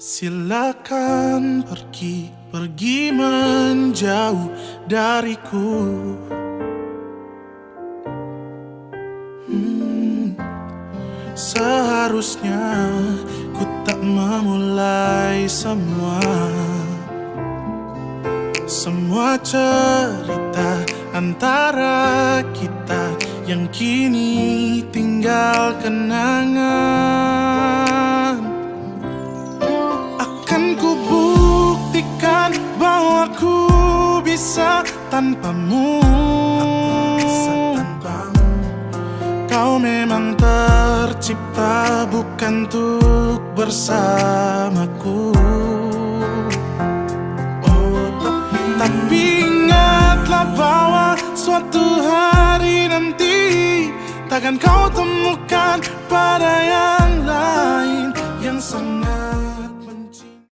Silakan pergi menjauh dariku. Seharusnya ku tak memulai semua cerita antara kita yang kini tinggal kenangan. Akan ku buktikan bahwa ku bisa tanpamu. Kau memang tercipta bukan untuk bersamaku. Tapi ingatlah bahwa suatu hari nanti takkan kau temukan pada yang lain yang sama.